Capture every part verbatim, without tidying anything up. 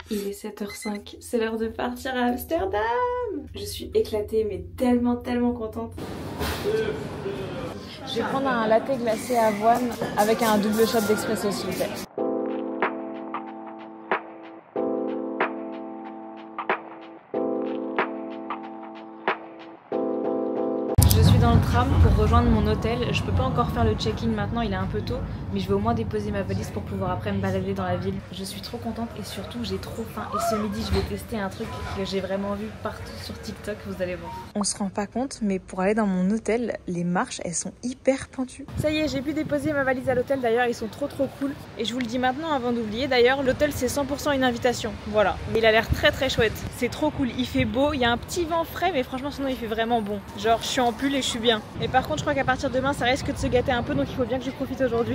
Il est sept heures cinq, c'est l'heure de partir à Amsterdam. Je suis éclatée mais tellement tellement contente. Je vais prendre un latte glacé avoine avec un double shot d'expresso s'il vous plaît. Je suis dans le tram pour rejoindre mon hôtel. Je peux pas encore faire le check-in maintenant, il est un peu tôt, mais je vais au moins déposer ma valise pour pouvoir après me balader dans la ville. Je suis trop contente et surtout j'ai trop faim. Et ce midi je vais tester un truc que j'ai vraiment vu partout sur TikTok, vous allez voir. On se rend pas compte, mais pour aller dans mon hôtel, les marches elles sont hyper pentues. Ça y est, j'ai pu déposer ma valise à l'hôtel. D'ailleurs ils sont trop trop cool. Et je vous le dis maintenant avant d'oublier, d'ailleurs l'hôtel c'est cent pour cent une invitation. Voilà, mais il a l'air très très chouette. C'est trop cool, il fait beau, il y a un petit vent frais, mais franchement sinon il fait vraiment bon. Genre je suis en pull et je suis bien. Et par contre je crois qu'à partir de demain ça risque de se gâter un peu, donc il faut bien que je profite aujourd'hui.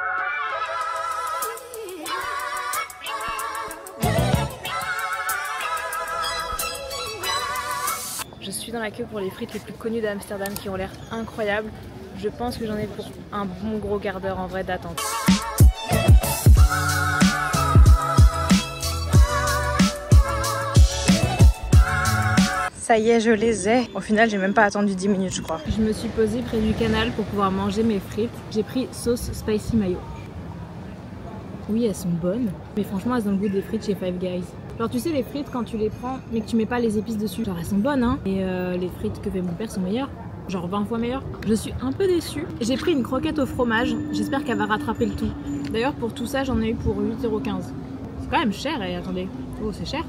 Je suis dans la queue pour les frites les plus connues d'Amsterdam qui ont l'air incroyables. Je pense que j'en ai pour un bon gros quart d'heure en vrai d'attente. Ça y est, je les ai. Au final, j'ai même pas attendu dix minutes, je crois. Je me suis posée près du canal pour pouvoir manger mes frites. J'ai pris sauce spicy mayo. Oui, elles sont bonnes, mais franchement, elles ont le goût des frites chez Five Guys. Genre, tu sais, les frites, quand tu les prends, mais que tu mets pas les épices dessus, genre, elles sont bonnes, hein. Et euh, les frites que fait mon père sont meilleures. Genre vingt fois meilleures. Je suis un peu déçue. J'ai pris une croquette au fromage. J'espère qu'elle va rattraper le tout. D'ailleurs, pour tout ça, j'en ai eu pour huit euros quinze. C'est quand même cher, et attendez. Oh, c'est cher.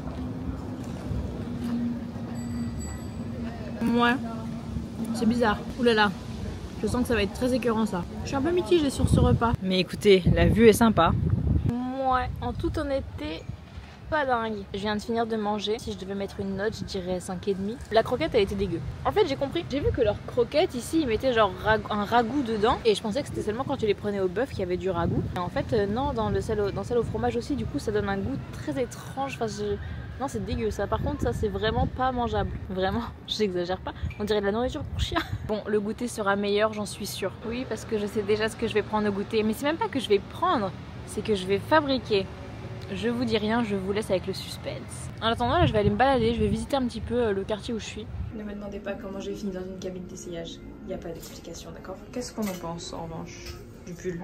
Ouais, c'est bizarre. Oulala, je sens que ça va être très écœurant ça. Je suis un peu mitigée sur ce repas. Mais écoutez, la vue est sympa. Ouais, en toute honnêteté, pas dingue. Je viens de finir de manger. Si je devais mettre une note, je dirais cinq virgule cinq. La croquette, elle était dégueu. En fait, j'ai compris. J'ai vu que leurs croquettes, ici, ils mettaient genre un ragoût dedans. Et je pensais que c'était seulement quand tu les prenais au bœuf qu'il y avait du ragoût. Et en fait, euh, non, dans le sel au, dans celle au fromage aussi, du coup, ça donne un goût très étrange. Enfin, je... Non, c'est dégueu ça. Par contre, ça c'est vraiment pas mangeable. Vraiment, j'exagère pas. On dirait de la nourriture pour chien. Bon, le goûter sera meilleur, j'en suis sûre. Oui, parce que je sais déjà ce que je vais prendre au goûter. Mais c'est même pas que je vais prendre, c'est que je vais fabriquer. Je vous dis rien, je vous laisse avec le suspense. En attendant, là, je vais aller me balader. Je vais visiter un petit peu le quartier où je suis. Ne me demandez pas comment j'ai fini dans une cabine d'essayage. Il n'y a pas d'explication, d'accord? Qu'est-ce qu'on en pense en revanche du pull?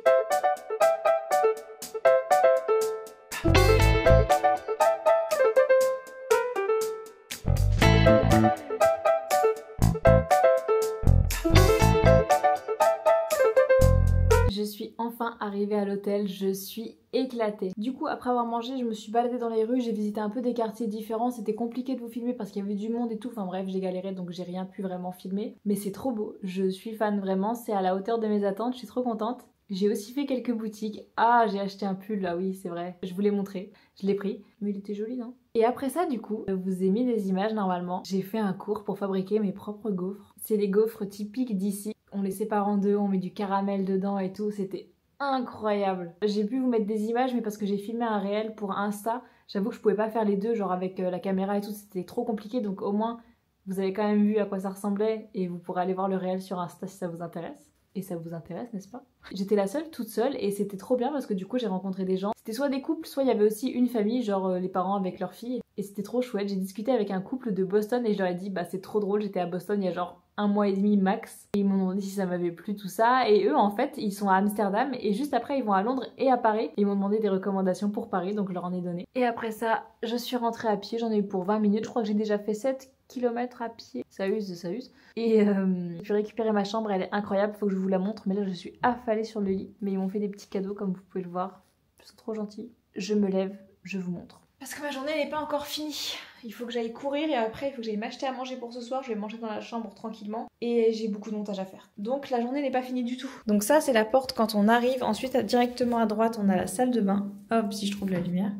Je suis enfin arrivée à l'hôtel, je suis éclatée. Du coup, après avoir mangé, je me suis baladée dans les rues, j'ai visité un peu des quartiers différents. C'était compliqué de vous filmer parce qu'il y avait du monde et tout. Enfin bref, j'ai galéré donc j'ai rien pu vraiment filmer. Mais c'est trop beau, je suis fan vraiment, c'est à la hauteur de mes attentes, je suis trop contente. J'ai aussi fait quelques boutiques. Ah, j'ai acheté un pull là, oui, c'est vrai. Je vous l'ai montré, je l'ai pris. Mais il était joli, non? Et après ça, du coup, je vous ai mis des images normalement. J'ai fait un cours pour fabriquer mes propres gaufres. C'est les gaufres typiques d'ici. On les sépare en deux, on met du caramel dedans et tout. C'était incroyable. J'ai pu vous mettre des images, mais parce que j'ai filmé un réel pour Insta, j'avoue que je pouvais pas faire les deux, genre avec la caméra et tout, c'était trop compliqué. Donc au moins, vous avez quand même vu à quoi ça ressemblait et vous pourrez aller voir le réel sur Insta si ça vous intéresse. Et ça vous intéresse, n'est-ce pas? J'étais la seule toute seule et c'était trop bien parce que du coup j'ai rencontré des gens. C'était soit des couples, soit il y avait aussi une famille, genre euh, les parents avec leurs filles. Et c'était trop chouette. J'ai discuté avec un couple de Boston et je leur ai dit bah c'est trop drôle, j'étais à Boston il y a genre un mois et demi max. Et ils m'ont demandé si ça m'avait plu tout ça. Et eux en fait ils sont à Amsterdam et juste après ils vont à Londres et à Paris. Et ils m'ont demandé des recommandations pour Paris donc je leur en ai donné. Et après ça je suis rentrée à pied, j'en ai eu pour vingt minutes. Je crois que j'ai déjà fait sept kilomètres à pied. Ça use, ça use. Et euh, j'ai récupéré ma chambre, elle est incroyable, faut que je vous la montre. Mais là je suis affalée sur le lit. Mais ils m'ont fait des petits cadeaux comme vous pouvez le voir. Ils sont trop gentils. Je me lève, je vous montre. Parce que ma journée n'est pas encore finie. Il faut que j'aille courir et après il faut que j'aille m'acheter à manger pour ce soir. Je vais manger dans la chambre tranquillement. Et j'ai beaucoup de montage à faire. Donc la journée n'est pas finie du tout. Donc ça c'est la porte quand on arrive. Ensuite directement à droite on a la salle de bain. Hop, si je trouve la lumière.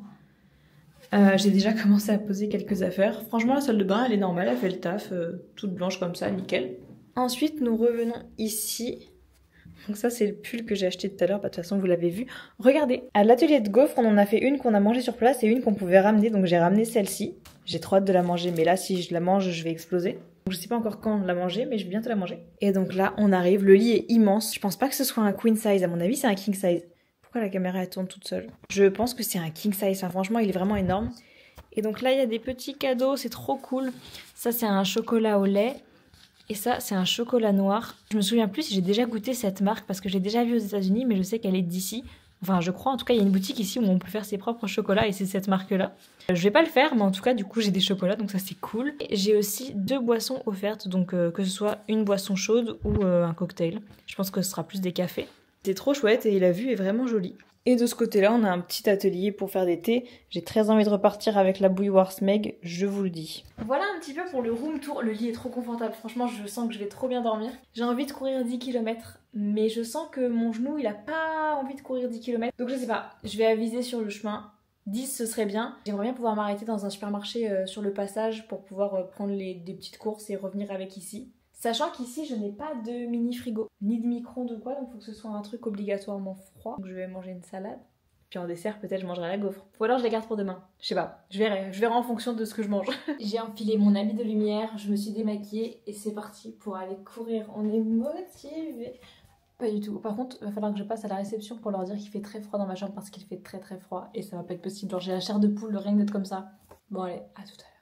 Euh, j'ai déjà commencé à poser quelques affaires. Franchement la salle de bain elle est normale, elle fait le taf. Euh, toute blanche comme ça, nickel. Ensuite nous revenons ici. Donc ça c'est le pull que j'ai acheté tout à l'heure, bah, de toute façon vous l'avez vu. Regardez, à l'atelier de gaufres on en a fait une qu'on a mangée sur place et une qu'on pouvait ramener, donc j'ai ramené celle-ci. J'ai trop hâte de la manger, mais là si je la mange je vais exploser. Donc, je sais pas encore quand la manger, mais je vais bientôt la manger. Et donc là on arrive, le lit est immense. Je pense pas que ce soit un queen size, à mon avis c'est un king size. Pourquoi Pourquoi la caméra elle tourne toute seule? Je pense que c'est un king size, enfin, franchement il est vraiment énorme. Et donc là il y a des petits cadeaux, c'est trop cool. Ça c'est un chocolat au lait. Et ça c'est un chocolat noir. Je me souviens plus si j'ai déjà goûté cette marque parce que j'ai déjà vu aux États-Unis, mais je sais qu'elle est d'ici. Enfin je crois, en tout cas il y a une boutique ici où on peut faire ses propres chocolats et c'est cette marque là. Je vais pas le faire, mais en tout cas du coup j'ai des chocolats, donc ça c'est cool. J'ai aussi deux boissons offertes, donc euh, que ce soit une boisson chaude ou euh, un cocktail. Je pense que ce sera plus des cafés. C'est trop chouette et la vue est vraiment jolie. Et de ce côté-là, on a un petit atelier pour faire des thés. J'ai très envie de repartir avec la bouilloire Smeg, je vous le dis. Voilà un petit peu pour le room tour. Le lit est trop confortable, franchement je sens que je vais trop bien dormir. J'ai envie de courir dix kilomètres, mais je sens que mon genou il a pas envie de courir dix kilomètres. Donc je sais pas, je vais aviser sur le chemin. dix ce serait bien. J'aimerais bien pouvoir m'arrêter dans un supermarché euh, sur le passage pour pouvoir euh, prendre les, des petites courses et revenir avec ici. Sachant qu'ici je n'ai pas de mini frigo, ni de micro-ondes ou quoi, donc il faut que ce soit un truc obligatoirement froid. Donc je vais manger une salade. Puis en dessert, peut-être je mangerai la gaufre. Ou alors je les garde pour demain. Je sais pas. Je verrai. Je verrai en fonction de ce que je mange. J'ai enfilé mon habit de lumière, je me suis démaquillée et c'est parti pour aller courir. On est motivés. Pas du tout. Par contre, il va falloir que je passe à la réception pour leur dire qu'il fait très froid dans ma chambre parce qu'il fait très très froid et ça va pas être possible. Genre j'ai la chair de poule, rien que d'être comme ça. Bon allez, à tout à l'heure.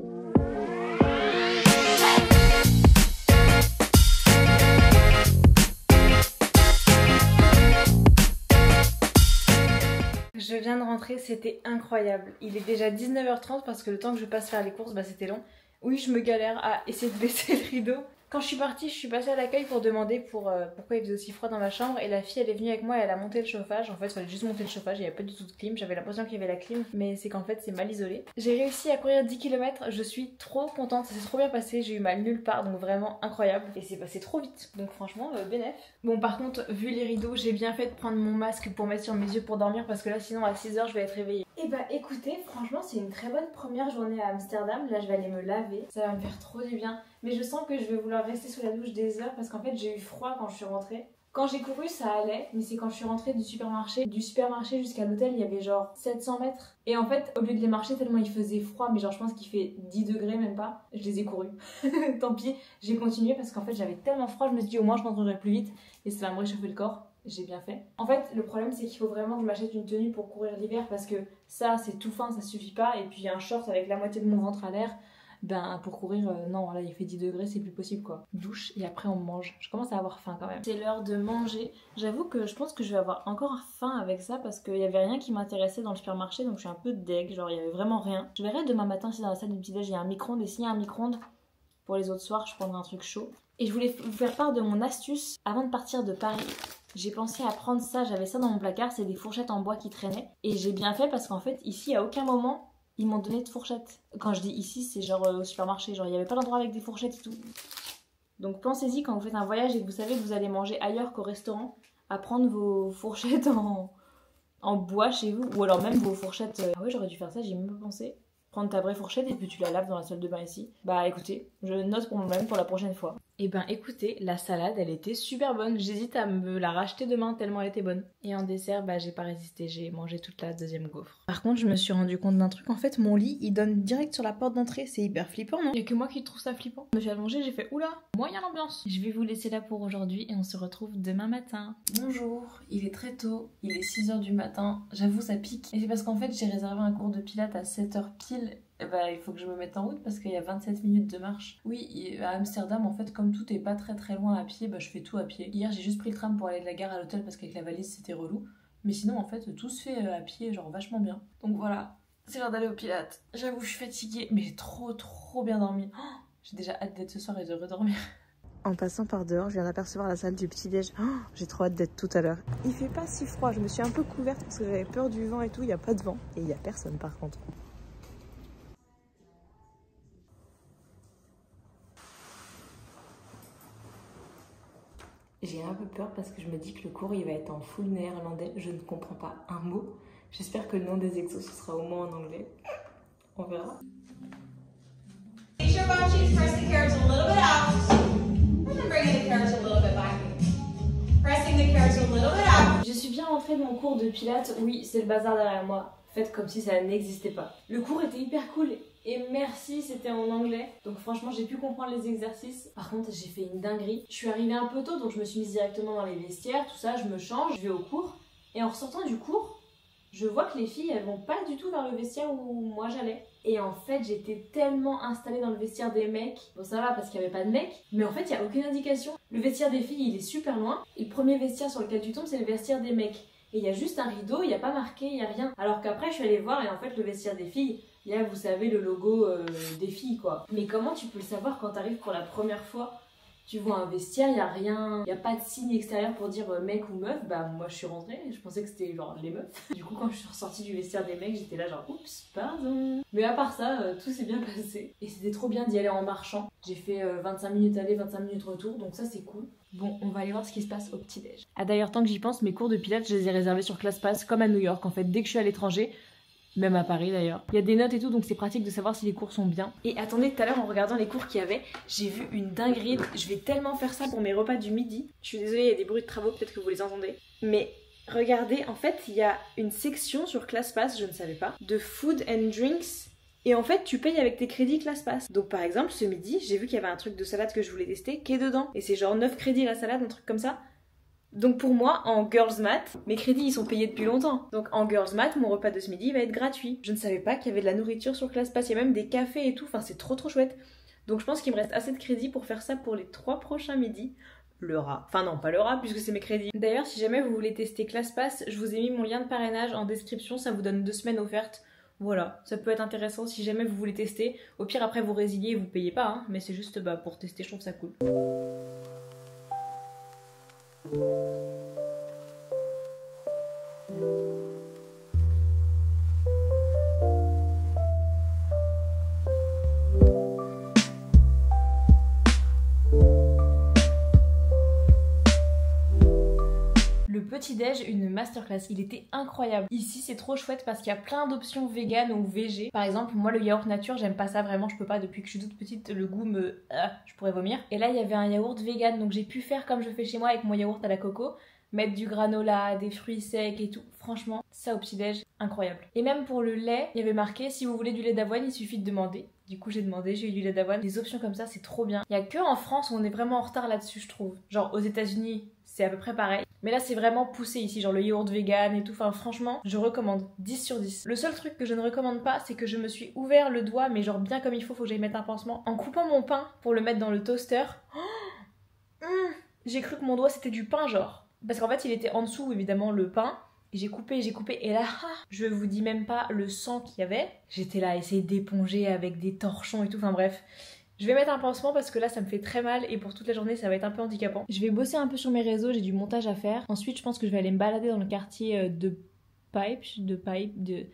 Je viens de rentrer, c'était incroyable. Il est déjà dix-neuf heures trente parce que le temps que je passe faire les courses, bah c'était long. Oui, je me galère à essayer de baisser le rideau. Quand je suis partie, je suis passée à l'accueil pour demander pour, euh, pourquoi il faisait aussi froid dans ma chambre. Et la fille, elle est venue avec moi et elle a monté le chauffage. En fait, il fallait juste monter le chauffage, il n'y avait pas du tout de clim. J'avais l'impression qu'il y avait la clim, mais c'est qu'en fait, c'est mal isolé. J'ai réussi à courir dix kilomètres, je suis trop contente, ça s'est trop bien passé. J'ai eu mal nulle part, donc vraiment incroyable. Et c'est passé trop vite, donc franchement, euh, bénef. Bon, par contre, vu les rideaux, j'ai bien fait de prendre mon masque pour mettre sur mes yeux pour dormir parce que là, sinon, à six heures, je vais être réveillée. Et bah écoutez, franchement, c'est une très bonne première journée à Amsterdam. Là, je vais aller me laver, ça va me faire trop du bien. Mais je sens que je vais vouloir rester sous la douche des heures parce qu'en fait j'ai eu froid quand je suis rentrée. Quand j'ai couru ça allait, mais c'est quand je suis rentrée du supermarché. Du supermarché jusqu'à l'hôtel il y avait genre sept cents mètres. Et en fait au lieu de les marcher tellement il faisait froid, mais genre je pense qu'il fait dix degrés même pas, je les ai courus. Tant pis, j'ai continué parce qu'en fait j'avais tellement froid, je me suis dit au moins je rentrerai plus vite et ça va me réchauffer le corps. J'ai bien fait. En fait le problème c'est qu'il faut vraiment que je m'achète une tenue pour courir l'hiver parce que ça c'est tout fin, ça suffit pas. Et puis un short avec la moitié de mon ventre à l'air. Ben pour courir, euh, non là il fait dix degrés, c'est plus possible quoi. Douche et après on mange. Je commence à avoir faim quand même. C'est l'heure de manger. J'avoue que je pense que je vais avoir encore faim avec ça parce qu'il y avait rien qui m'intéressait dans le supermarché, donc je suis un peu deg, genre il y avait vraiment rien. Je verrai demain matin si dans la salle du petit-déj il y a un micro-ondes, et s'il y a un micro-ondes, pour les autres soirs je prendrai un truc chaud. Et je voulais vous faire part de mon astuce avant de partir de Paris. J'ai pensé à prendre ça, j'avais ça dans mon placard, c'est des fourchettes en bois qui traînaient. Et j'ai bien fait parce qu'en fait ici à aucun moment ils m'ont donné de fourchettes. Quand je dis ici, c'est genre euh, au supermarché. Genre, il n'y avait pas d'endroit avec des fourchettes et tout. Donc pensez-y quand vous faites un voyage et que vous savez que vous allez manger ailleurs qu'au restaurant, à prendre vos fourchettes en, en bois chez vous. Ou alors même vos fourchettes... Euh... Ah ouais, j'aurais dû faire ça, j'y ai même pas pensé. Prendre ta vraie fourchette et puis tu la laves dans la salle de bain ici. Bah écoutez, je note pour moi-même pour la prochaine fois. Et ben écoutez, la salade elle était super bonne. J'hésite à me la racheter demain tellement elle était bonne. Et en dessert, bah j'ai pas résisté, j'ai mangé toute la deuxième gaufre. Par contre, je me suis rendu compte d'un truc. En fait, mon lit il donne direct sur la porte d'entrée. C'est hyper flippant, non? Y'a que moi qui trouve ça flippant. Je me suis allongée, j'ai fait oula, moyen l'ambiance. Je vais vous laisser là pour aujourd'hui et on se retrouve demain matin. Bonjour, il est très tôt, il est six heures du matin. J'avoue, ça pique. Et c'est parce qu'en fait, j'ai réservé un cours de pilates à sept heures pile. Bah, il faut que je me mette en route parce qu'il y a vingt-sept minutes de marche. Oui, à Amsterdam, en fait, comme tout est pas très très loin à pied, bah je fais tout à pied. Hier, j'ai juste pris le tram pour aller de la gare à l'hôtel parce qu'avec la valise, c'était relou. Mais sinon, en fait, tout se fait à pied, genre vachement bien. Donc voilà, c'est l'heure d'aller au pilates. J'avoue, je suis fatiguée, mais j'ai trop trop bien dormi. Oh, j'ai déjà hâte d'être ce soir et de redormir. En passant par dehors, je viens d'apercevoir la salle du petit-déj. Oh, j'ai trop hâte d'être tout à l'heure. Il fait pas si froid, je me suis un peu couverte parce que j'avais peur du vent et tout. Il n'y a pas de vent et il n'y a personne par contre. J'ai un peu peur parce que je me dis que le cours il va être en full néerlandais. Je ne comprends pas un mot. J'espère que le nom des exos ce sera au moins en anglais. On verra. Je suis bien rentrée de mon cours de pilates. Oui, c'est le bazar derrière moi. Faites comme si ça n'existait pas. Le cours était hyper cool. Et merci, c'était en anglais. Donc franchement, j'ai pu comprendre les exercices. Par contre, j'ai fait une dinguerie. Je suis arrivée un peu tôt, donc je me suis mise directement dans les vestiaires, tout ça, je me change, je vais au cours. Et en ressortant du cours, je vois que les filles, elles vont pas du tout vers le vestiaire où moi j'allais. Et en fait, j'étais tellement installée dans le vestiaire des mecs. Bon, ça va parce qu'il n'y avait pas de mecs. Mais en fait, il n'y a aucune indication. Le vestiaire des filles, il est super loin. Et le premier vestiaire sur lequel tu tombes, c'est le vestiaire des mecs. Et il y a juste un rideau, il n'y a pas marqué, il n'y a rien. Alors qu'après, je suis allée voir et en fait, le vestiaire des filles, il y a, vous savez, le logo euh, des filles, quoi. Mais comment tu peux le savoir quand tu arrives pour la première fois ? Tu vois un vestiaire, il n'y a rien, il n'y a pas de signe extérieur pour dire euh, mec ou meuf. Bah moi je suis rentrée, je pensais que c'était genre les meufs. Du coup quand je suis ressortie du vestiaire des mecs, j'étais là genre oups, pardon. Mais à part ça, euh, tout s'est bien passé. Et c'était trop bien d'y aller en marchant. J'ai fait euh, vingt-cinq minutes aller, vingt-cinq minutes retour, donc ça c'est cool. Bon, on va aller voir ce qui se passe au petit-déj. Ah d'ailleurs, tant que j'y pense, mes cours de pilates, je les ai réservés sur ClassPass comme à New York en fait. Dès que je suis à l'étranger, même à Paris d'ailleurs. Il y a des notes et tout, donc c'est pratique de savoir si les cours sont bien. Et attendez, tout à l'heure en regardant les cours qu'il y avait, j'ai vu une dinguerie. Je vais tellement faire ça pour mes repas du midi. Je suis désolée, il y a des bruits de travaux, peut-être que vous les entendez. Mais regardez, en fait, il y a une section sur ClassPass, je ne savais pas, de food and drinks. Et en fait, tu payes avec tes crédits ClassPass. Donc par exemple, ce midi, j'ai vu qu'il y avait un truc de salade que je voulais tester qui est dedans. Et c'est genre neuf crédits la salade, un truc comme ça. Donc pour moi, en Girls Math, mes crédits ils sont payés depuis longtemps. Donc en Girls Math, mon repas de ce midi va être gratuit. Je ne savais pas qu'il y avait de la nourriture sur ClassPass, il y a même des cafés et tout, enfin c'est trop trop chouette. Donc je pense qu'il me reste assez de crédits pour faire ça pour les trois prochains midis. Le rat. Enfin non, pas le rat puisque c'est mes crédits. D'ailleurs, si jamais vous voulez tester ClassPass, je vous ai mis mon lien de parrainage en description, ça vous donne deux semaines offertes. Voilà, ça peut être intéressant si jamais vous voulez tester. Au pire après vous résiliez et vous payez pas, hein, mais c'est juste bah, pour tester, je trouve ça cool. Le petit-déj, une masterclass, il était incroyable. Ici c'est trop chouette parce qu'il y a plein d'options vegan ou végé. Par exemple, moi le yaourt nature, j'aime pas ça vraiment, je peux pas, depuis que je suis toute petite, le goût me... Ah, je pourrais vomir. Et là il y avait un yaourt vegan, donc j'ai pu faire comme je fais chez moi avec mon yaourt à la coco. Mettre du granola, des fruits secs et tout. Franchement, ça au petit-déj, incroyable. Et même pour le lait, il y avait marqué si vous voulez du lait d'avoine, il suffit de demander. Du coup j'ai demandé, j'ai eu du lait d'avoine. Les options comme ça, c'est trop bien. Il y a que en France où on est vraiment en retard là-dessus, je trouve. Genre aux États-Unis, c'est à peu près pareil. Mais là c'est vraiment poussé ici, genre le yaourt vegan et tout. Enfin franchement, je recommande dix sur dix. Le seul truc que je ne recommande pas, c'est que je me suis ouvert le doigt, mais genre bien comme il faut, faut que j'aille mettre un pansement. En coupant mon pain pour le mettre dans le toaster, oh mmh, j'ai cru que mon doigt c'était du pain genre. Parce qu'en fait il était en dessous évidemment le pain. Et j'ai coupé, j'ai coupé et là, je vous dis même pas le sang qu'il y avait. J'étais là à essayer d'éponger avec des torchons et tout, enfin bref. Je vais mettre un pansement parce que là ça me fait très mal et pour toute la journée ça va être un peu handicapant. Je vais bosser un peu sur mes réseaux, j'ai du montage à faire. Ensuite je pense que je vais aller me balader dans le quartier de Pipe, de Pipe, de...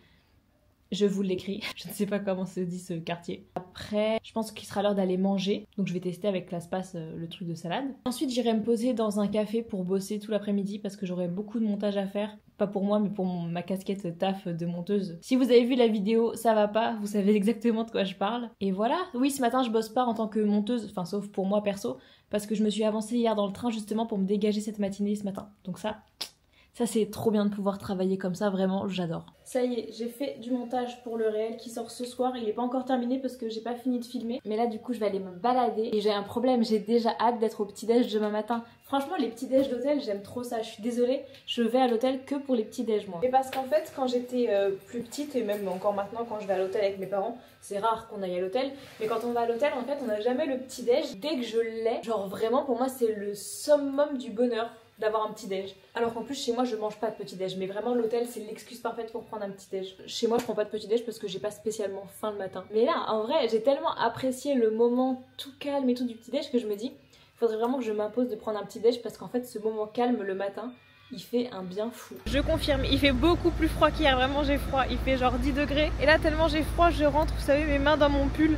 Je vous l'écris, je ne sais pas comment se dit ce quartier. Après, je pense qu'il sera l'heure d'aller manger. Donc je vais tester avec ClassPass euh, le truc de salade. Ensuite j'irai me poser dans un café pour bosser tout l'après-midi parce que j'aurai beaucoup de montage à faire. Pas pour moi mais pour mon, ma casquette taf de monteuse. Si vous avez vu la vidéo, ça va pas, vous savez exactement de quoi je parle. Et voilà, oui ce matin je bosse pas en tant que monteuse, enfin sauf pour moi perso, parce que je me suis avancée hier dans le train justement pour me dégager cette matinée ce matin. Donc ça... Ça c'est trop bien de pouvoir travailler comme ça, vraiment j'adore. Ça y est, j'ai fait du montage pour le réel qui sort ce soir. Il est pas encore terminé parce que j'ai pas fini de filmer. Mais là du coup je vais aller me balader. Et j'ai un problème, j'ai déjà hâte d'être au petit-déj demain matin. Franchement les petits-déj d'hôtel j'aime trop ça. Je suis désolée, je vais à l'hôtel que pour les petits-déj moi. Et parce qu'en fait quand j'étais euh, plus petite et même encore maintenant quand je vais à l'hôtel avec mes parents, c'est rare qu'on aille à l'hôtel. Mais quand on va à l'hôtel en fait on n'a jamais le petit-déj. Dès que je l'ai, genre vraiment pour moi c'est le summum du bonheur d'avoir un petit déj. Alors qu'en plus chez moi je mange pas de petit déj, mais vraiment l'hôtel c'est l'excuse parfaite pour prendre un petit déj. Chez moi je prends pas de petit déj parce que j'ai pas spécialement faim le matin. Mais là en vrai j'ai tellement apprécié le moment tout calme et tout du petit déj que je me dis il faudrait vraiment que je m'impose de prendre un petit déj parce qu'en fait ce moment calme le matin il fait un bien fou. Je confirme, il fait beaucoup plus froid qu'hier, vraiment j'ai froid, il fait genre dix degrés. Et là tellement j'ai froid je rentre, vous savez mes mains dans mon pull.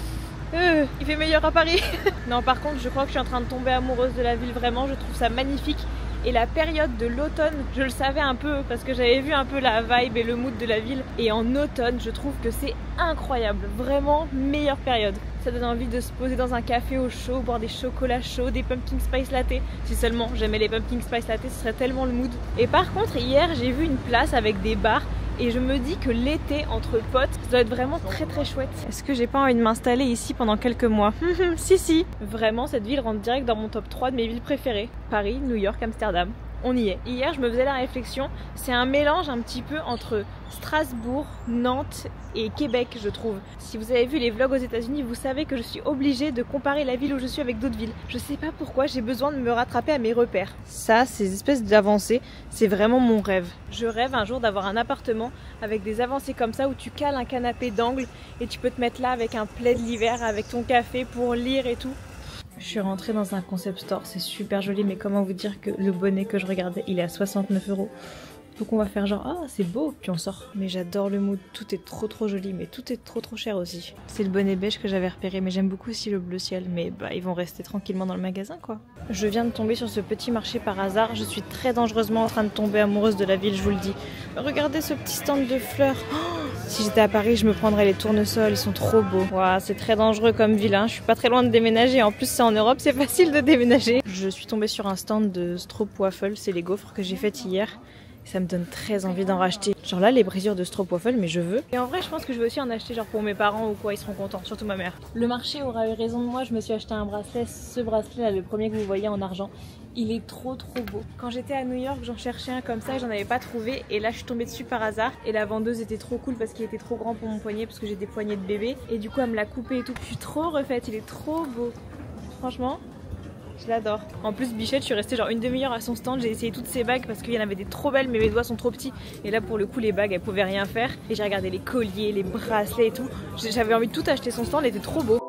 Euh, il fait meilleur à Paris. Non par contre je crois que je suis en train de tomber amoureuse de la ville, vraiment je trouve ça magnifique. Et la période de l'automne, je le savais un peu parce que j'avais vu un peu la vibe et le mood de la ville. Et en automne, je trouve que c'est incroyable, vraiment meilleure période. Ça donne envie de se poser dans un café au chaud, boire des chocolats chauds, des pumpkin spice latte. Si seulement j'aimais les pumpkin spice latte, ce serait tellement le mood. Et par contre, hier, j'ai vu une place avec des bars. Et je me dis que l'été entre potes, ça doit être vraiment très très chouette. Est-ce que j'ai pas envie de m'installer ici pendant quelques mois? Si si. Vraiment cette ville rentre direct dans mon top trois de mes villes préférées. Paris, New York, Amsterdam. on y est. Hier, je me faisais la réflexion, c'est un mélange un petit peu entre Strasbourg, Nantes et Québec, je trouve. Si vous avez vu les vlogs aux États-Unis, vous savez que je suis obligée de comparer la ville où je suis avec d'autres villes. Je sais pas pourquoi, j'ai besoin de me rattraper à mes repères. Ça, ces espèces d'avancées, c'est vraiment mon rêve. Je rêve un jour d'avoir un appartement avec des avancées comme ça où tu cales un canapé d'angle et tu peux te mettre là avec un plaid l'hiver, avec ton café pour lire et tout. Je suis rentrée dans un concept store, c'est super joli, mais comment vous dire que le bonnet que je regardais, il est à soixante-neuf euros. Donc on va faire genre, ah c'est beau, puis on sort. Mais j'adore le mood, tout est trop trop joli, mais tout est trop trop cher aussi. C'est le bonnet beige que j'avais repéré, mais j'aime beaucoup aussi le bleu ciel, mais bah ils vont rester tranquillement dans le magasin quoi. Je viens de tomber sur ce petit marché par hasard, je suis très dangereusement en train de tomber amoureuse de la ville, je vous le dis. Regardez ce petit stand de fleurs. Oh, si j'étais à Paris, je me prendrais les tournesols, ils sont trop beaux. Wow, c'est très dangereux comme ville, hein. Je suis pas très loin de déménager, en plus c'est en Europe, c'est facile de déménager. Je suis tombée sur un stand de stroopwafel, c'est les gaufres que j'ai faites hier. Ça me donne très envie d'en racheter. Genre là, les brisures de stroopwafel, mais je veux. Et en vrai, je pense que je vais aussi en acheter genre pour mes parents ou quoi, ils seront contents, surtout ma mère. Le marché aura eu raison de moi, je me suis acheté un bracelet. Ce bracelet là, le premier que vous voyez en argent, il est trop trop beau. Quand j'étais à New York, j'en cherchais un comme ça et j'en avais pas trouvé. Et là, je suis tombée dessus par hasard. Et la vendeuse était trop cool parce qu'il était trop grand pour mon poignet, parce que j'ai des poignets de bébé. Et du coup, elle me l'a coupé et tout. Je suis trop refaite, il est trop beau. Franchement. Je l'adore. En plus, Bichette, je suis restée genre une demi-heure à son stand. J'ai essayé toutes ses bagues parce qu'il y en avait des trop belles, mais mes doigts sont trop petits. Et là, pour le coup, les bagues, elles pouvaient rien faire. Et j'ai regardé les colliers, les bracelets et tout. J'avais envie de tout acheter. Son stand était trop beau.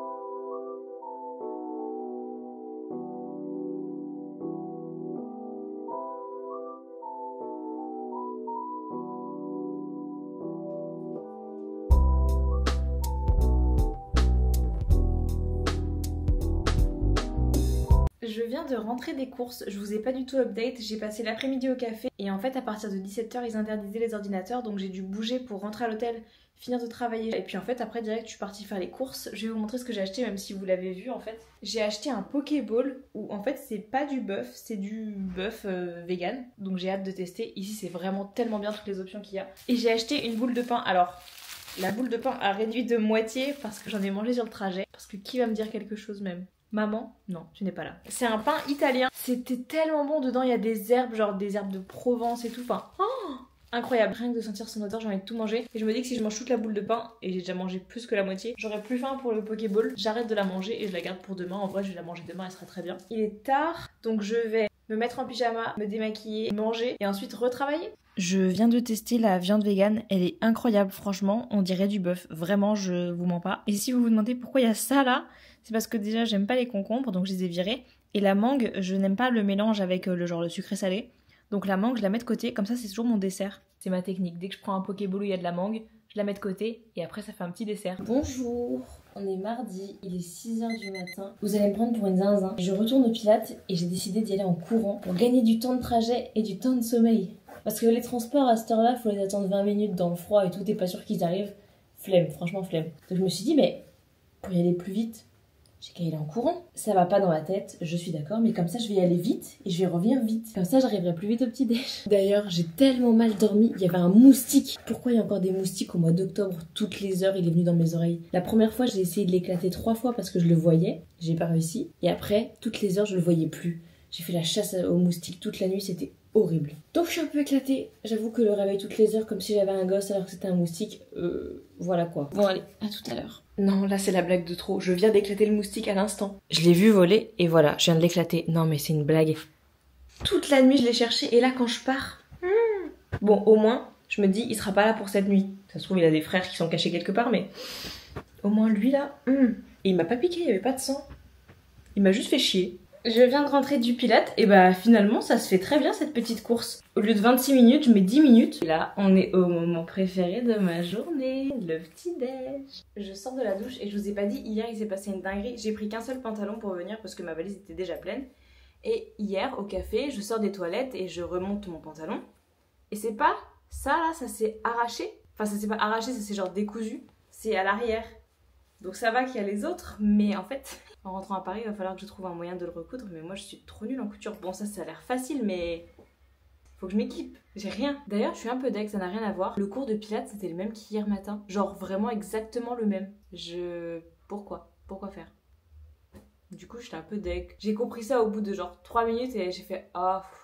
Je viens de rentrer des courses, je vous ai pas du tout update, j'ai passé l'après-midi au café et en fait à partir de dix-sept heures ils interdisaient les ordinateurs donc j'ai dû bouger pour rentrer à l'hôtel, finir de travailler et puis en fait après direct je suis partie faire les courses. Je vais vous montrer ce que j'ai acheté même si vous l'avez vu en fait. J'ai acheté un Pokéball où en fait c'est pas du bœuf, c'est du bœuf euh, vegan donc j'ai hâte de tester. Ici c'est vraiment tellement bien toutes les options qu'il y a. Et j'ai acheté une boule de pain, alors la boule de pain a réduit de moitié parce que j'en ai mangé sur le trajet parce que qui va me dire quelque chose même? Maman? Non, tu n'es pas là. C'est un pain italien. C'était tellement bon, dedans il y a des herbes, genre des herbes de Provence et tout. Enfin, oh, incroyable. Rien que de sentir son odeur, j'ai envie de tout manger. Et je me dis que si je mange toute la boule de pain, et j'ai déjà mangé plus que la moitié, j'aurai plus faim pour le Pokéball. J'arrête de la manger et je la garde pour demain. En vrai, je vais la manger demain, elle sera très bien. Il est tard, donc je vais me mettre en pyjama, me démaquiller, manger et ensuite retravailler. Je viens de tester la viande végane, elle est incroyable, franchement, on dirait du bœuf, vraiment, je vous mens pas. Et si vous vous demandez pourquoi il y a ça là, c'est parce que déjà j'aime pas les concombres, donc je les ai virés. Et la mangue, je n'aime pas le mélange avec le genre le sucré salé. Donc la mangue, je la mets de côté, comme ça c'est toujours mon dessert. C'est ma technique, dès que je prends un Pokéball où il y a de la mangue, je la mets de côté et après ça fait un petit dessert. Bonjour, on est mardi, il est six heures du matin. Vous allez me prendre pour une zinzin. Je retourne au Pilates et j'ai décidé d'y aller en courant pour gagner du temps de trajet et du temps de sommeil. Parce que les transports à cette heure-là, faut les attendre vingt minutes dans le froid et tout, t'es pas sûr qu'ils arrivent. Flemme, franchement flemme. Donc je me suis dit, mais pour y aller plus vite, j'ai qu'à y aller en courant. Ça va pas dans ma tête, je suis d'accord, mais comme ça je vais y aller vite et je vais revenir vite. Comme ça j'arriverai plus vite au petit-déj. D'ailleurs, j'ai tellement mal dormi, il y avait un moustique. Pourquoi il y a encore des moustiques au mois d'octobre? Toutes les heures, il est venu dans mes oreilles. La première fois, j'ai essayé de l'éclater trois fois parce que je le voyais, j'ai pas réussi. Et après, toutes les heures, je le voyais plus. J'ai fait la chasse aux moustiques toute la nuit, c'était horrible. Donc je suis un peu éclatée. J'avoue que le réveil toutes les heures comme si j'avais un gosse alors que c'était un moustique, euh, voilà quoi. Bon allez, à tout à l'heure. Non, là c'est la blague de trop. Je viens d'éclater le moustique à l'instant. Je l'ai vu voler et voilà, je viens de l'éclater. Non mais c'est une blague. Toute la nuit je l'ai cherché et là quand je pars... Hmm. Bon au moins, je me dis il sera pas là pour cette nuit. Ça se trouve il a des frères qui sont cachés quelque part mais... Au moins lui là... Hmm. Et il m'a pas piqué, il y avait pas de sang. Il m'a juste fait chier. Je viens de rentrer du Pilates et bah finalement ça se fait très bien cette petite course. Au lieu de vingt-six minutes, je mets dix minutes. Et là, on est au moment préféré de ma journée, le petit-déj. Je sors de la douche et je vous ai pas dit, hier il s'est passé une dinguerie. J'ai pris qu'un seul pantalon pour venir parce que ma valise était déjà pleine. Et hier au café, je sors des toilettes et je remonte mon pantalon. Et c'est pas ça là, ça s'est arraché. Enfin ça s'est pas arraché, ça s'est genre décousu. C'est à l'arrière. Donc ça va qu'il y a les autres, mais en fait... En rentrant à Paris, il va falloir que je trouve un moyen de le recoudre, mais moi je suis trop nulle en couture. Bon ça, ça a l'air facile, mais faut que je m'équipe. J'ai rien. D'ailleurs, je suis un peu deg, ça n'a rien à voir. Le cours de Pilates, c'était le même qu'hier matin. Genre vraiment exactement le même. Je... Pourquoi Pourquoi faire? Du coup, j'étais un peu deg. J'ai compris ça au bout de genre trois minutes et j'ai fait... Ah, oh,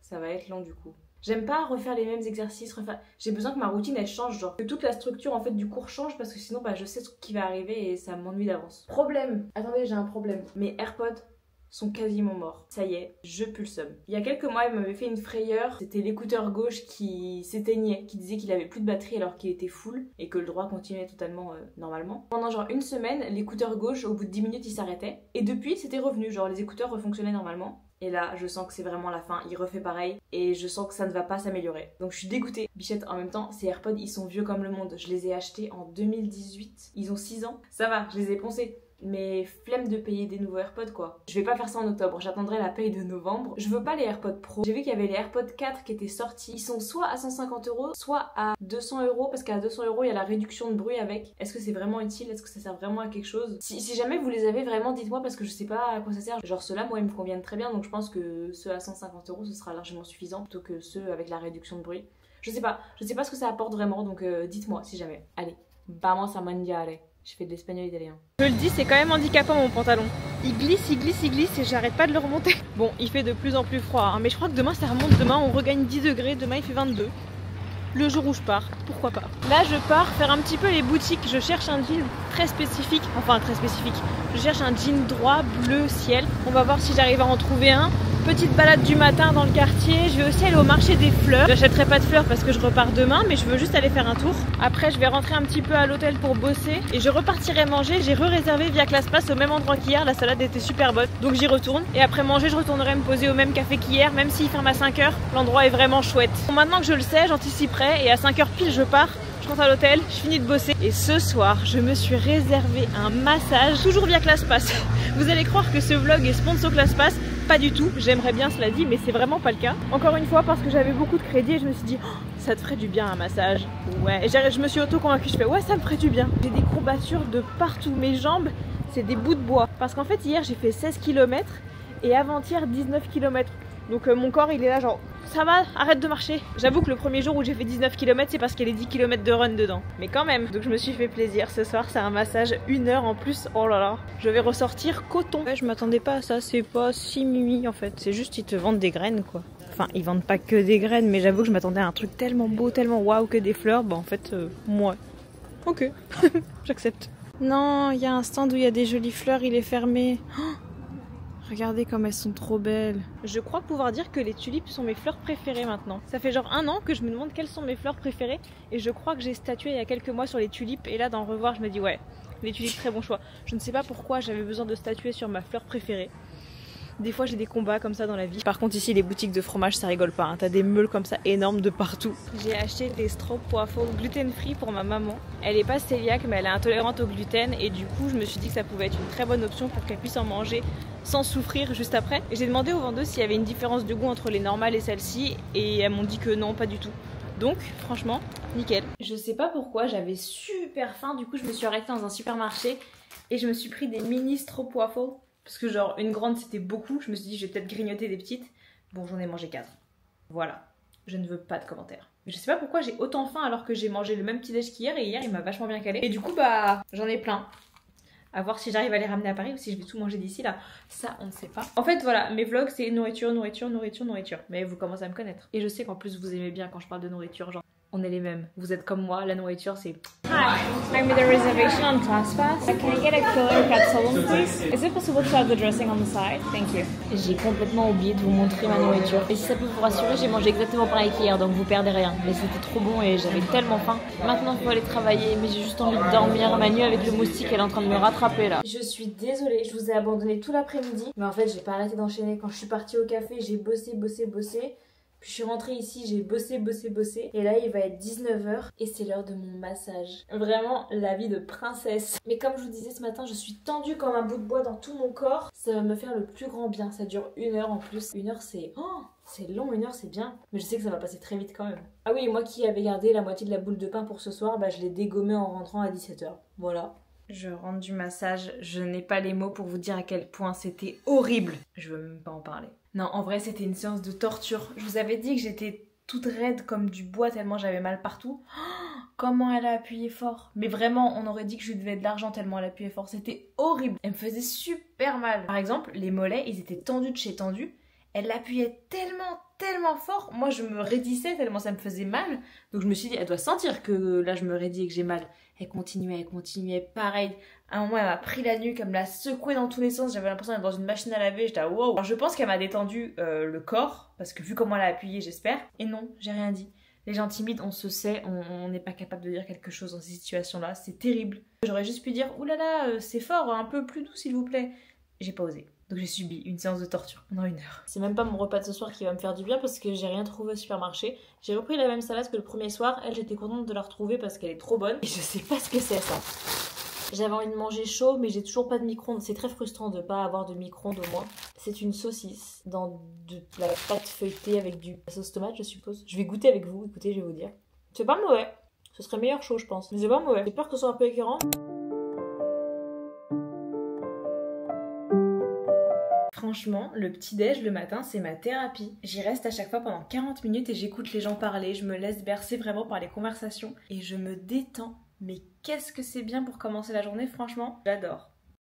Ça va être long du coup. J'aime pas refaire les mêmes exercices, refaire... j'ai besoin que ma routine elle change, genre que toute la structure en fait du cours change parce que sinon bah je sais ce qui va arriver et ça m'ennuie d'avance. Problème, attendez j'ai un problème, mes AirPods sont quasiment morts. Ça y est, je pue le seum. Il y a quelques mois, il m'avait fait une frayeur. C'était l'écouteur gauche qui s'éteignait, qui disait qu'il avait plus de batterie alors qu'il était full et que le droit continuait totalement euh, normalement. Pendant genre une semaine, l'écouteur gauche, au bout de dix minutes, il s'arrêtait. Et depuis, c'était revenu. Genre les écouteurs refonctionnaient normalement. Et là, je sens que c'est vraiment la fin. Il refait pareil et je sens que ça ne va pas s'améliorer. Donc je suis dégoûtée. Bichette, en même temps, ces AirPods, ils sont vieux comme le monde. Je les ai achetés en deux mille dix-huit. Ils ont six ans. Ça va, je les ai poncés. Mais flemme de payer des nouveaux AirPods quoi. Je vais pas faire ça en octobre, j'attendrai la paye de novembre. Je veux pas les AirPods Pro. J'ai vu qu'il y avait les AirPods quatre qui étaient sortis. Ils sont soit à cent cinquante euros, soit à deux cents euros parce qu'à deux cents euros il y a la réduction de bruit avec. Est-ce que c'est vraiment utile? Est-ce que ça sert vraiment à quelque chose? si, si jamais vous les avez vraiment, dites-moi parce que je sais pas à quoi ça sert. Genre ceux-là, moi ils me conviennent très bien donc je pense que ceux à cent cinquante euros ce sera largement suffisant plutôt que ceux avec la réduction de bruit. Je sais pas, je sais pas ce que ça apporte vraiment donc euh, dites-moi si jamais. Allez, vamos a mangiare. Je fais de l'espagnol italien. Je le dis, c'est quand même handicapant mon pantalon. Il glisse, il glisse, il glisse et j'arrête pas de le remonter. Bon, il fait de plus en plus froid, hein, mais je crois que demain ça remonte. Demain on regagne dix degrés, demain il fait vingt-deux. Le jour où je pars, pourquoi pas. Là je pars faire un petit peu les boutiques. Je cherche un jean très spécifique, enfin très spécifique. Je cherche un jean droit, bleu, ciel. On va voir si j'arrive à en trouver un. Petite balade du matin dans le quartier. Je vais aussi aller au marché des fleurs. J'achèterai pas de fleurs parce que je repars demain, mais je veux juste aller faire un tour. Après je vais rentrer un petit peu à l'hôtel pour bosser et je repartirai manger. J'ai re-réservé via ClassPass au même endroit qu'hier. La salade était super bonne, donc j'y retourne. Et après manger, je retournerai me poser au même café qu'hier, même s'il ferme à cinq heures. L'endroit est vraiment chouette. Bon, maintenant que je le sais, j'anticiperai et à cinq heures pile je pars. Je rentre à l'hôtel, je finis de bosser. Et ce soir, je me suis réservé un massage, toujours via ClassPass. Vous allez croire que ce vlog est sponsor ClassPass. Pas du tout, j'aimerais bien cela dit, mais c'est vraiment pas le cas. Encore une fois, parce que j'avais beaucoup de crédit et je me suis dit, oh, ça te ferait du bien un massage. Ouais, et je me suis auto-convaincue, je fais, ouais, ça me ferait du bien. J'ai des courbatures de partout, mes jambes, c'est des bouts de bois. Parce qu'en fait, hier, j'ai fait seize kilomètres et avant-hier, dix-neuf kilomètres. Donc euh, mon corps, il est là genre, ça va, arrête de marcher. J'avoue que le premier jour où j'ai fait dix-neuf kilomètres, c'est parce qu'il y a les dix kilomètres de run dedans. Mais quand même, donc je me suis fait plaisir. Ce soir, c'est un massage une heure en plus. Oh là là, je vais ressortir coton. Ouais, je m'attendais pas à ça, c'est pas si mimi en fait. C'est juste, ils te vendent des graines quoi. Enfin, ils vendent pas que des graines, mais j'avoue que je m'attendais à un truc tellement beau, tellement waouh que des fleurs. Bah en fait, euh, moi. Ok, j'accepte. Non, il y a un stand où il y a des jolies fleurs, il est fermé. Oh, regardez comme elles sont trop belles. Je crois pouvoir dire que les tulipes sont mes fleurs préférées maintenant. Ça fait genre un an que je me demande quelles sont mes fleurs préférées. Et je crois que j'ai statué il y a quelques mois sur les tulipes. Et là d'en revoir je me dis ouais, les tulipes très bon choix. Je ne sais pas pourquoi j'avais besoin de statuer sur ma fleur préférée. Des fois j'ai des combats comme ça dans la vie. Par contre ici les boutiques de fromage ça rigole pas, hein. T'as des meules comme ça énormes de partout. J'ai acheté des stroopwafels gluten free pour ma maman. Elle est pas cœliaque mais elle est intolérante au gluten. Et du coup je me suis dit que ça pouvait être une très bonne option pour qu'elle puisse en manger sans souffrir juste après. Et j'ai demandé aux vendeuses s'il y avait une différence de goût entre les normales et celles-ci. Et elles m'ont dit que non, pas du tout. Donc franchement nickel. Je sais pas pourquoi j'avais super faim, du coup je me suis arrêtée dans un supermarché. Et je me suis pris des mini stroopwafels. Parce que genre une grande c'était beaucoup, je me suis dit je vais peut-être grignoter des petites. Bon j'en ai mangé quatre. Voilà, je ne veux pas de commentaires. Je sais pas pourquoi j'ai autant faim alors que j'ai mangé le même petit déj qu'hier et hier il m'a vachement bien calé. Et du coup bah j'en ai plein. À voir si j'arrive à les ramener à Paris ou si je vais tout manger d'ici là. Ça on ne sait pas. En fait voilà, mes vlogs c'est nourriture, nourriture, nourriture, nourriture. Mais vous commencez à me connaître. Et je sais qu'en plus vous aimez bien quand je parle de nourriture, genre on est les mêmes. Vous êtes comme moi, la nourriture c'est... Hi, I made a reservation on ClassPass. Can I get a killer cat salon please? Is it possible to have the dressing on the side? Thank you. J'ai complètement oublié de vous montrer ma nourriture. Et si ça peut vous rassurer, j'ai mangé exactement pareil qu'hier, donc vous perdez rien. Mais c'était trop bon et j'avais tellement faim. Maintenant il faut aller travailler, mais j'ai juste envie de dormir. Ma nuit avec le moustique, elle est en train de me rattraper là. Je suis désolée, je vous ai abandonné tout l'après-midi. Mais en fait j'ai pas arrêté d'enchaîner. Quand je suis partie au café, j'ai bossé, bossé, bossé. Puis je suis rentrée ici, j'ai bossé, bossé, bossé. Et là, il va être dix-neuf heures et c'est l'heure de mon massage. Vraiment, la vie de princesse. Mais comme je vous disais ce matin, je suis tendue comme un bout de bois dans tout mon corps. Ça va me faire le plus grand bien. Ça dure une heure en plus. Une heure, c'est... Oh, c'est long, une heure, c'est bien. Mais je sais que ça va passer très vite quand même. Ah oui, moi qui avais gardé la moitié de la boule de pain pour ce soir, bah je l'ai dégommée en rentrant à dix-sept heures. Voilà. Je rentre du massage, je n'ai pas les mots pour vous dire à quel point c'était horrible. Je veux même pas en parler. Non, en vrai, c'était une séance de torture. Je vous avais dit que j'étais toute raide comme du bois tellement j'avais mal partout. Oh, comment elle a appuyé fort. Mais vraiment, on aurait dit que je lui devais de l'argent tellement elle appuyait fort. C'était horrible. Elle me faisait super mal. Par exemple, les mollets, ils étaient tendus de chez tendus. Elle l'appuyait tellement, tellement fort. Moi, je me raidissais tellement ça me faisait mal. Donc, je me suis dit, elle doit sentir que là, je me raidis et que j'ai mal. Elle continuait, elle continuait, pareil. À un moment, elle m'a pris la nuque, elle me l'a secouée dans tous les sens. J'avais l'impression d'être dans une machine à laver. J'étais wow. Alors, je pense qu'elle m'a détendu euh, le corps, parce que vu comment elle a appuyé, j'espère. Et non, j'ai rien dit. Les gens timides, on se sait, on n'est pas capable de dire quelque chose dans ces situations-là. C'est terrible. J'aurais juste pu dire, oulala, euh, c'est fort, un peu plus doux, s'il vous plaît. J'ai pas osé. Donc j'ai subi une séance de torture pendant une heure. C'est même pas mon repas de ce soir qui va me faire du bien parce que j'ai rien trouvé au supermarché. J'ai repris la même salade que le premier soir. Elle, j'étais contente de la retrouver parce qu'elle est trop bonne. Et je sais pas ce que c'est ça. J'avais envie de manger chaud mais j'ai toujours pas de micro-ondes. C'est très frustrant de pas avoir de micro-ondes au moins. C'est une saucisse dans de la pâte feuilletée avec du sauce tomate je suppose. Je vais goûter avec vous, écoutez je vais vous dire. C'est pas mauvais. Ce serait meilleur chaud je pense. Mais c'est pas mauvais. J'ai peur que ce soit un peu écœurant. Franchement, le petit-déj le matin, c'est ma thérapie. J'y reste à chaque fois pendant quarante minutes et j'écoute les gens parler, je me laisse bercer vraiment par les conversations et je me détends. Mais qu'est-ce que c'est bien pour commencer la journée, franchement, j'adore.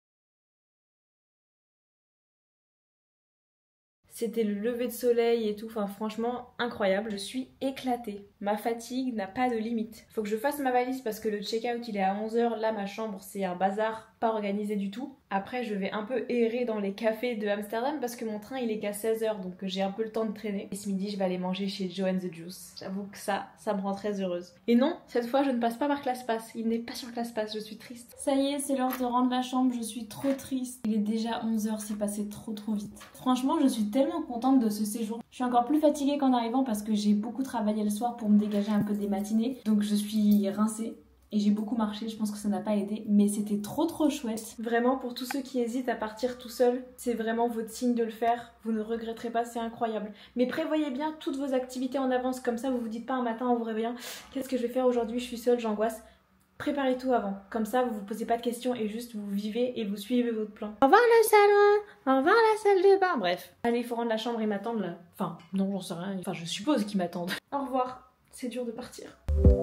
C'était le lever de soleil et tout, enfin franchement incroyable, je suis éclatée. Ma fatigue n'a pas de limite. Faut que je fasse ma valise parce que le check-out il est à onze heures, là ma chambre c'est un bazar, pas organisé du tout. Après je vais un peu errer dans les cafés de Amsterdam parce que mon train il est qu'à seize heures donc j'ai un peu le temps de traîner. Et ce midi je vais aller manger chez Joe and the Juice. J'avoue que ça, ça me rend très heureuse. Et non, cette fois je ne passe pas par ClassPass, il n'est pas sur ClassPass, je suis triste. Ça y est, c'est l'heure de rendre la chambre, je suis trop triste. Il est déjà onze heures, c'est passé trop trop vite. Franchement je suis tellement contente de ce séjour. Je suis encore plus fatiguée qu'en arrivant parce que j'ai beaucoup travaillé le soir pour me dégager un peu des matinées. Donc je suis rincée. Et j'ai beaucoup marché, je pense que ça n'a pas aidé, mais c'était trop trop chouette. Vraiment, pour tous ceux qui hésitent à partir tout seul, c'est vraiment votre signe de le faire. Vous ne regretterez pas, c'est incroyable. Mais prévoyez bien toutes vos activités en avance, comme ça vous vous dites pas un matin en vous réveillant « Qu'est-ce que je vais faire aujourd'hui? Je suis seule, j'angoisse ». Préparez tout avant, comme ça vous vous posez pas de questions et juste vous vivez et vous suivez votre plan. Au revoir le salon, au revoir la salle de bain, bref. Allez, il faut rendre la chambre et m'attendre là. Enfin, non, j'en sais rien, enfin je suppose qu'ils m'attendent. Au revoir, c'est dur de partir.